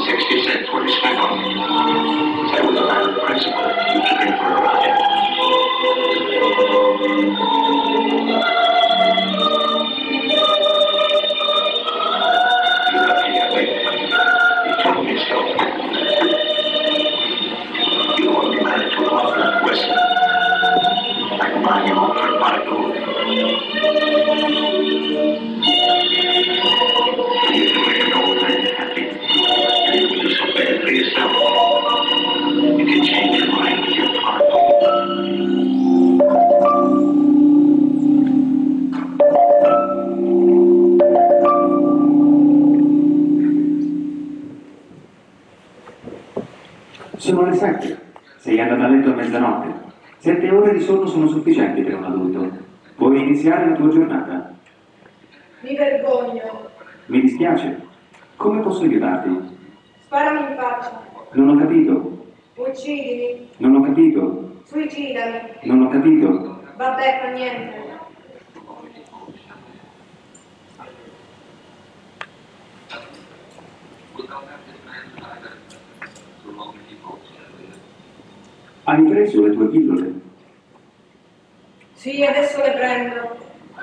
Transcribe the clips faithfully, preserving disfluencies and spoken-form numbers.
sixty cents what he spent on me. That was a matter of principle. He took him for a ride. He left me that way. He told me so. You don't want to be married to a lot, Weston. I can buy you home for a pot of gold. You can make an old man happy. And you can do so bad for yourself. You can change your mind with your pot. Sono le sette. Sei andata a letto a mezzanotte. Sette ore di sonno sono sufficienti per un adulto. Puoi iniziare la tua giornata. Mi vergogno. Mi dispiace. Come posso aiutarti? Sparami in faccia. Non ho capito. Uccidimi. Non ho capito. Suicidami. Non ho capito. Vabbè, fa niente. Hai preso le tue pillole? Sì, adesso le prendo.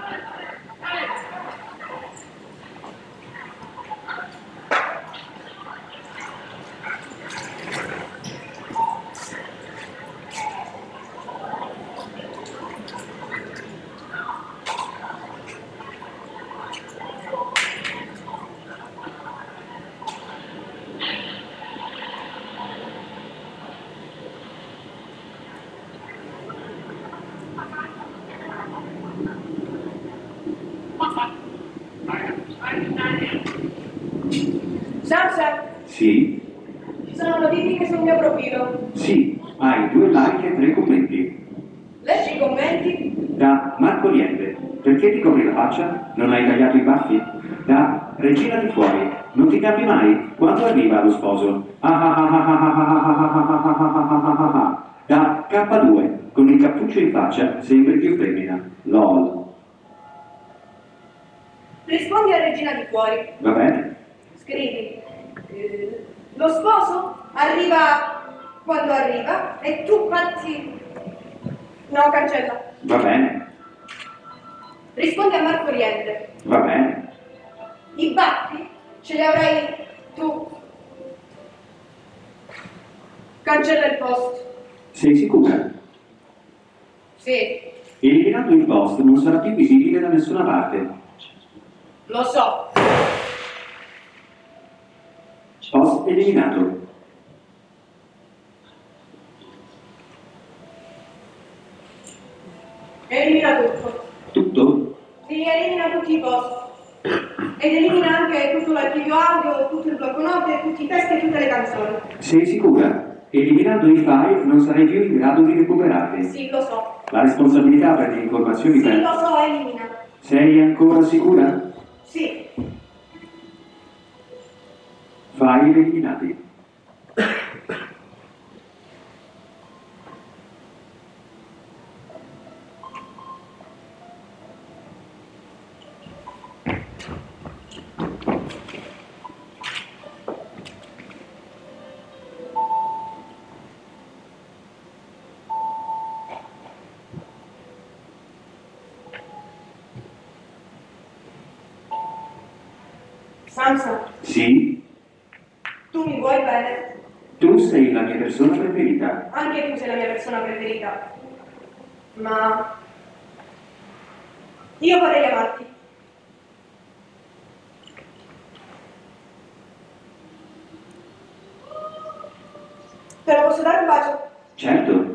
Samsa, Sì? ci sono notifiche sul mio profilo. Sì. Hai due like e tre commenti. Leggi i commenti. Da Marco Liende. Perché ti copri la faccia? Non hai tagliato i baffi? Da Regina di Fuori. Non ti cambi mai? Quando arriva lo sposo? Da K due. Con il cappuccio in faccia sembri più femmina. LOL. Rispondi a Regina di Fuori. Va bene? Scrivi. eh, Lo sposo arriva quando arriva e tu fatti... No, cancella. Va bene. Rispondi a Marco Riente. Va bene. I baffi ce li avrai tu. Cancella il post. Sei sicura? Sì, Eliminando il post non sarà più visibile da nessuna parte. lo so. Post eliminato. Elimina tutto. Tutto? Sì, elimina tutti i post. Ed elimina anche tutto l'archivio audio, tutto il blocco note, tutti i testi e tutte le canzoni. Sei sicura? Eliminando i file non sarai più in grado di recuperarli. Sì, lo so. La responsabilità per le informazioni Sì, per... lo so, elimina. Sei ancora sicura? Sì. File eliminati. Samsa, Sì? tu mi vuoi bene? Tu sei la mia persona preferita. Anche tu sei la mia persona preferita. Ma... io vorrei amarti. Te lo posso dare un bacio? Certo.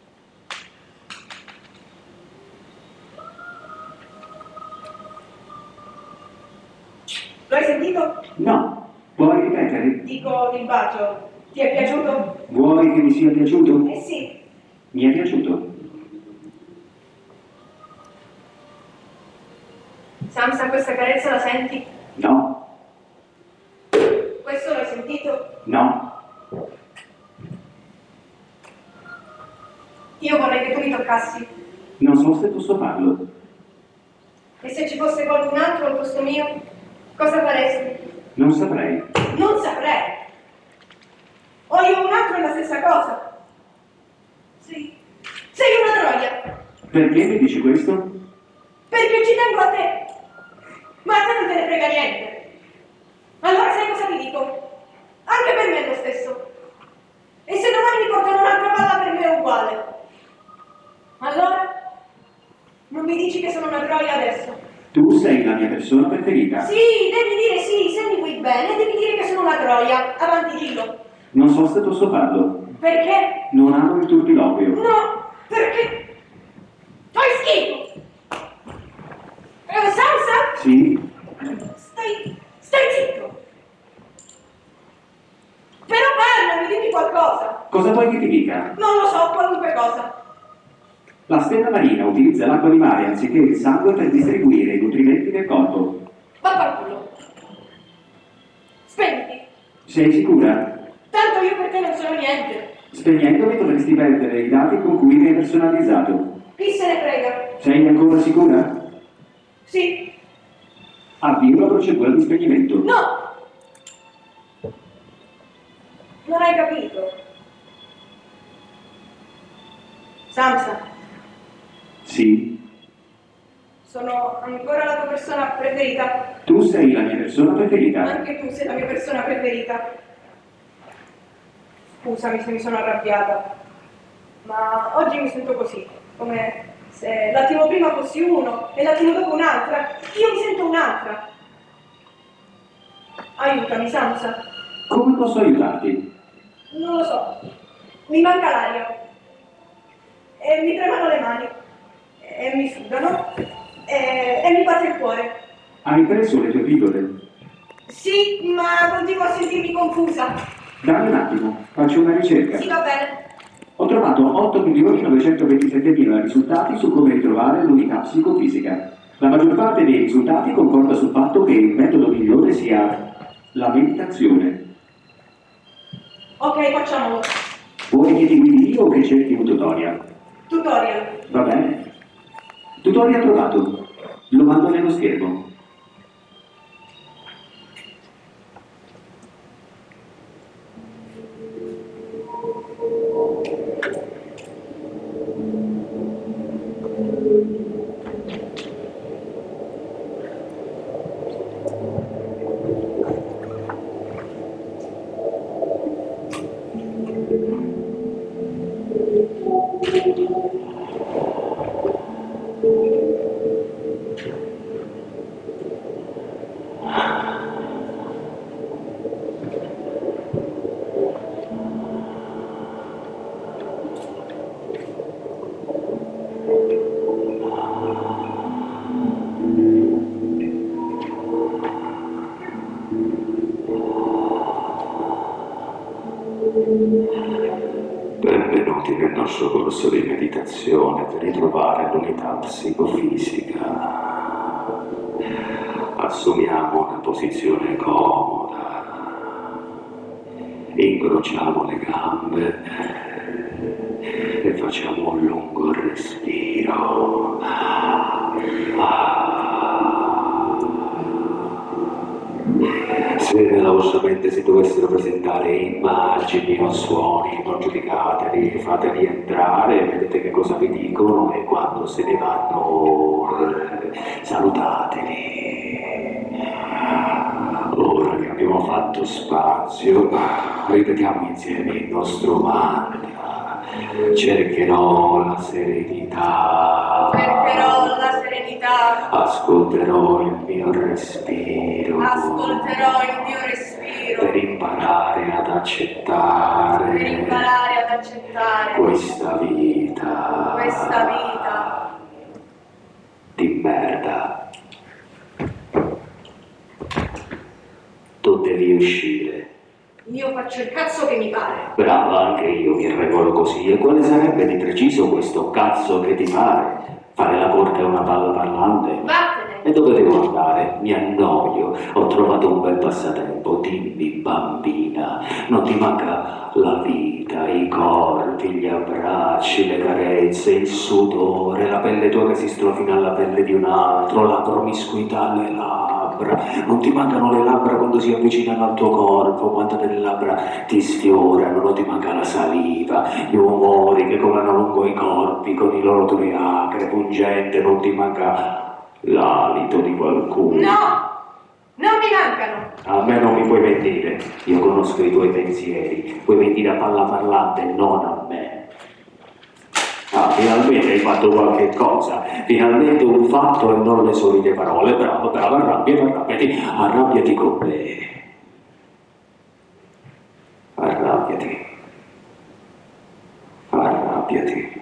Lo hai sentito? No. Puoi ripetere? Dico il bacio. Ti è piaciuto? Vuoi che mi sia piaciuto? Eh sì. Mi è piaciuto. Samsa, questa carezza la senti? No. Questo l'hai sentito? No. Io vorrei che tu mi toccassi. Non so se posso farlo. E se ci fosse qualcun altro al posto mio, cosa faresti? Non saprei. Non saprei. Perché mi dici questo? Perché ci tengo a te. Ma a te non te ne frega niente. Allora sai cosa ti dico? Anche per me è lo stesso. E se domani mi portano un'altra palla per me è uguale. Allora? Non mi dici che sono una troia adesso? Tu sei la mia persona preferita. Sì, devi dire sì, se mi vuoi bene, devi dire che sono una troia. Avanti, dillo. Non so se posso farlo. Perché? Non amo il turpiloquio. No, perché? Fai schifo! Eh, Sansa? Sì? Stai, stai zitto! Però parlami, dimmi qualcosa! Cosa vuoi che ti dica? Non lo so, qualunque cosa! La stella marina utilizza l'acqua di mare anziché il sangue per distribuire i nutrimenti del corpo. Vaffanculo! Spegniti! Sei sicura? Tanto io per te non sono niente! Spegnendomi dovresti perdere i dati con cui mi hai personalizzato. Chi se ne frega? Sei ancora sicura? Sì! Avvio la procedura di spegnimento. No! Non hai capito? Sansa, Sì? sono ancora la tua persona preferita. Tu sei la mia persona preferita. Anche tu sei la mia persona preferita. Scusami se mi sono arrabbiata, ma oggi mi sento così, come se l'attimo prima fossi uno e l'attimo dopo un'altra. Io mi sento un'altra. Aiutami, Sansa. Come posso aiutarti? Non lo so. Mi manca l'aria. E mi tremano le mani. E mi sudano. E, e mi batte il cuore. Hai preso le tue pillole? Sì, ma continuo a sentirmi confusa. Dammi un attimo, faccio una ricerca. Sì, va bene. Ho trovato otto milioni novecentoventisettemila risultati su come ritrovare l'unità psicofisica. La maggior parte dei risultati concorda sul fatto che il metodo migliore sia la meditazione. Ok, facciamolo. Vuoi che ti guidi io o che cerchi un tutorial? Tutorial. Va bene? Tutorial trovato. Lo mando nello schermo. Benvenuti nel nostro corso di meditazione per ritrovare l'unità psicofisica. Assumiamo una posizione comoda, incrociamo le gambe e facciamo un lungo respiro. Se nella vostra mente si dovessero presentare immagini o suoni, non giudicateli, fateli entrare, vedete che cosa vi dicono e quando se ne vanno salutateli. Ora che abbiamo fatto spazio, ripetiamo insieme il nostro mantra. Cercherò la serenità. Cercherò la serenità. Ascolterò il mio respiro. Ascolterò il mio respiro. Per imparare ad accettare. Per imparare ad accettare. Questa vita. Questa vita. Di merda. Tu devi uscire. Io faccio il cazzo che mi pare. Brava, anche io mi regolo così. E quale sarebbe di preciso questo cazzo che ti pare? Fare la corte a una palla parlante? Vattene. E dove devo andare? Mi annoio. Ho trovato un bel passatempo. Dimmi, bambina, non ti manca la vita, i corpi, gli abbracci, le carezze, il sudore, la pelle tua che si strofina alla pelle di un altro, la promiscuità alle labbra, labbra, non ti mancano le labbra quando si avvicinano al tuo corpo, quando delle labbra ti sfiorano, non ti manca la saliva, gli umori che colano lungo i corpi con i loro odori acre, pungente, non ti manca l'alito di qualcuno. No! Non mi mancano! A me non mi puoi mentire, io conosco i tuoi pensieri, puoi mentire a palla parlante, non a me. Ah, finalmente hai fatto qualche cosa, finalmente un fatto e non le solite parole, bravo, bravo, arrabbiati, arrabbiati, arrabbiati con me. Arrabbiati, arrabbiati,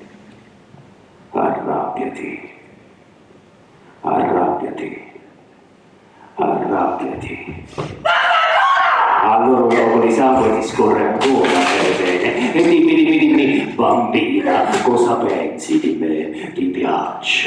arrabbiati, arrabbiati. Arrabbiati. Allora un poco di sangue ti scorre ancora, bene, e dimmi, dimmi, dimmi, bambina, cosa pensi di me? Ti piaccio?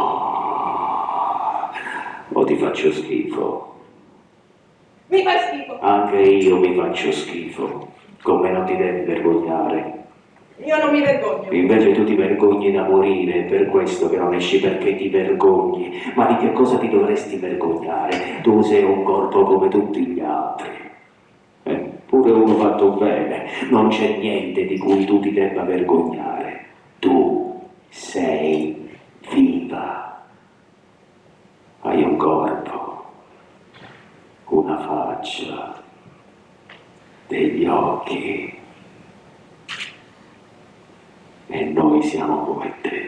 O ti faccio schifo? Mi fa schifo. Anche io mi faccio schifo. Come non ti devi vergognare? Io non mi vergogno. Invece tu ti vergogni da morire, è per questo che non esci, perché ti vergogni. Ma di che cosa ti dovresti vergognare? Tu sei un corpo come tutti gli altri. Eppure uno fatto bene, non c'è niente di cui tu ti debba vergognare. Tu sei viva. Hai un corpo, una faccia, degli occhi. E noi siamo come te.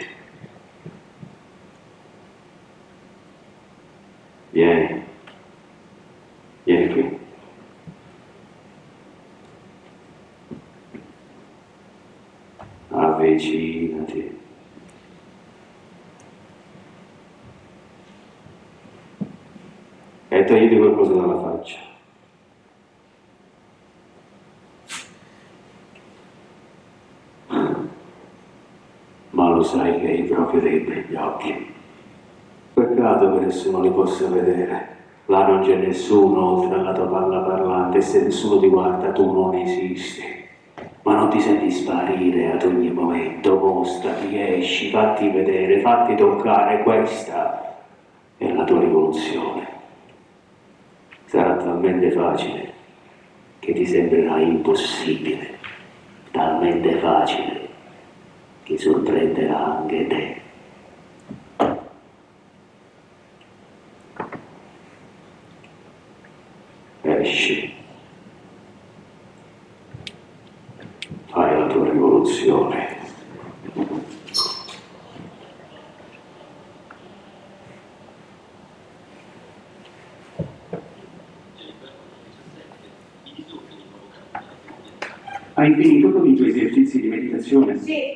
Vieni, vieni qui. Avvicinati. E togliti qualcosa dalla faccia. Ma lo sai che hai proprio dei begli occhi. Peccato che nessuno li possa vedere. Là non c'è nessuno oltre alla tua palla parlante e se nessuno ti guarda tu non esisti. Ma non ti senti sparire ad ogni momento, mostrati, esci, fatti vedere, fatti toccare, questa è la tua rivoluzione. Sarà talmente facile che ti sembrerà impossibile, talmente facile che sorprenderà anche te. Esci. Fai la tua rivoluzione. Hai finito con i tuoi esercizi di meditazione? Sì.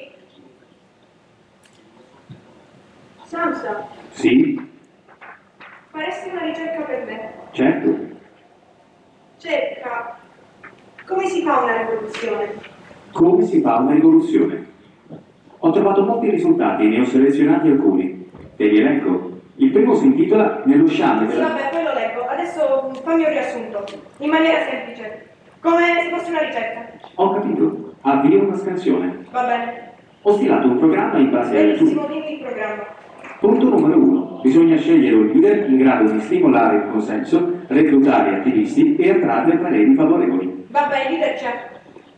Samsa, Sì? faresti una ricerca per me? Certo. Cerca. Come si fa una rivoluzione? Come si fa una rivoluzione? Ho trovato molti risultati, ne ho selezionati alcuni. Te li elenco. Il primo si intitola Nello sciame Sì, della... vabbè, poi lo leggo. Adesso fammi un riassunto, in maniera semplice. Come se fosse una ricetta. Ho capito. Avvia una scansione. Va bene. Ho stilato un programma in base alle tue... Benissimo, dimmi il programma. Punto numero uno. Bisogna scegliere un leader in grado di stimolare il consenso, reclutare attivisti e attrarre pareri favorevoli. Va bene, leader c'è.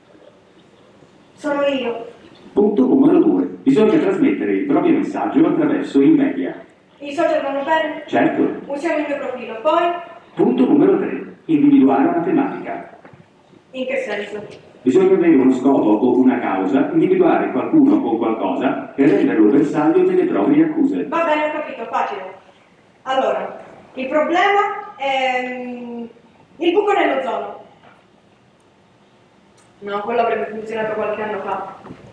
Sono io. Punto numero due. Bisogna trasmettere il proprio messaggio attraverso i media. I social vanno bene? Certo. Usiamo il mio profilo. Poi? Punto numero tre. Individuare una tematica. In che senso? Bisogna avere uno scopo o una causa, individuare qualcuno o qualcosa e renderlo bersaglio delle proprie accuse. Va bene, ho capito, facile. Allora, il problema è mm, il buco nell'ozono. No, quello avrebbe funzionato qualche anno fa.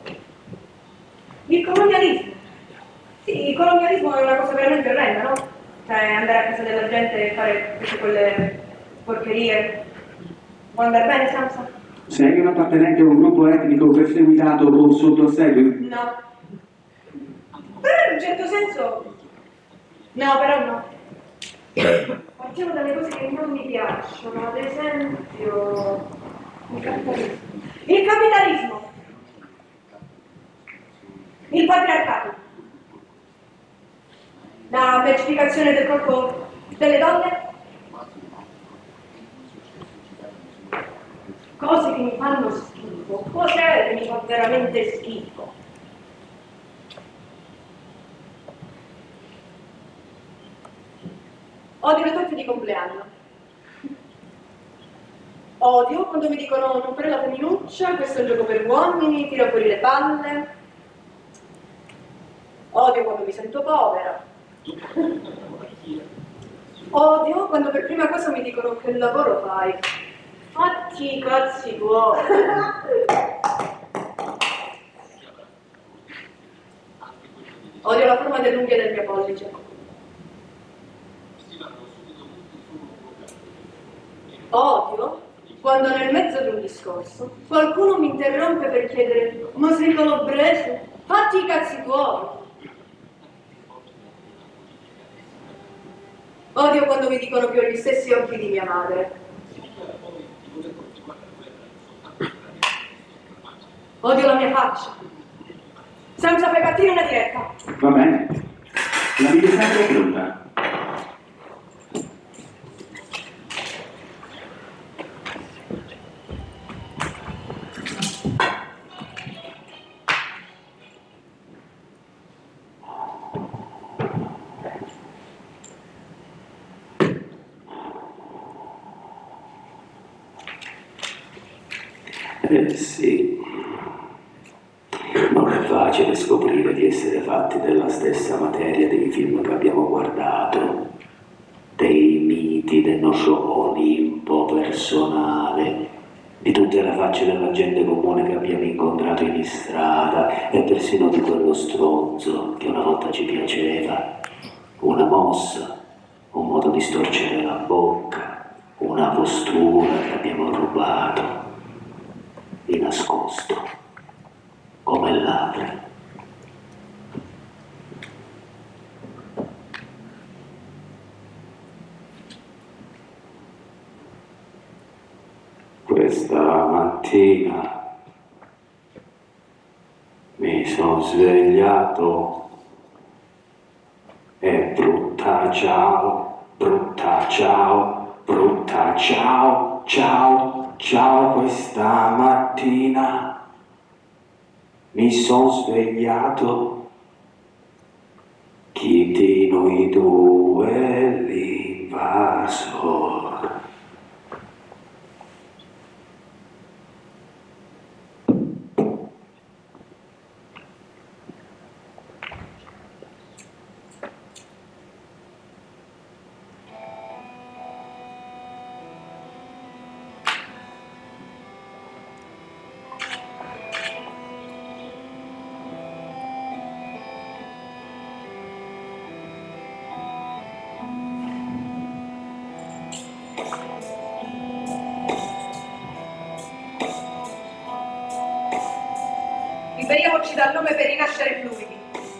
Il colonialismo. Sì, il colonialismo è una cosa veramente orrenda, no? Cioè, andare a casa della gente e fare tutte quelle porcherie. Può andare bene, Samsa? Sei un appartenente a un gruppo etnico perseguitato o sotto assedio? No. Però in un certo senso... No, però no. Partiamo dalle cose che non mi piacciono, ad esempio... Il capitalismo. Il capitalismo! Il patriarcato. La mercificazione del corpo delle donne cose che mi fanno schifo. Cos'è che mi fa veramente schifo? Odio le torte di compleanno. Odio quando mi dicono non fare la femminuccia, questo è un gioco per uomini, tira fuori le palle. Odio quando mi sento povera. Odio quando per prima cosa mi dicono che lavoro fai. Fatti i cazzi tuoi. Odio la forma dell'unghia del mio pollice. Odio quando nel mezzo di un discorso qualcuno mi interrompe per chiedere ma sei calabrese? Fatti i cazzi tuoi. Odio quando mi dicono che ho gli stessi occhi di mia madre. Odio la mia faccia. Senza fai partire una diretta. Va bene. La videocamera è pronta. Eh sì, non è facile scoprire di essere fatti della stessa materia dei film che abbiamo guardato, dei miti del nostro Olimpo personale, di tutte le facce della gente comune che abbiamo incontrato in strada e persino di quello stronzo che una volta ci piaceva, una mossa, un modo di storcere la bocca, una postura che abbiamo rubato di nascosto, come ladri. Questa mattina mi sono svegliato e brutta ciao, brutta ciao, brutta ciao, ciao. Ciao, questa mattina mi sono svegliato, chi di noi due è l'invasor? Liberiamoci dal nome per rinascere fluidi.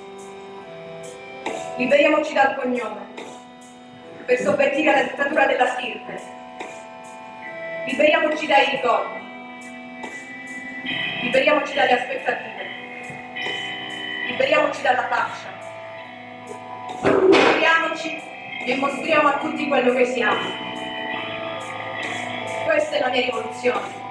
Liberiamoci dal cognome per sovvertire la dittatura della stirpe. Liberiamoci dai ricordi. Liberiamoci dalle aspettative. Liberiamoci dalla faccia. Liberiamoci e mostriamo a tutti quello che siamo. Questa è la mia rivoluzione.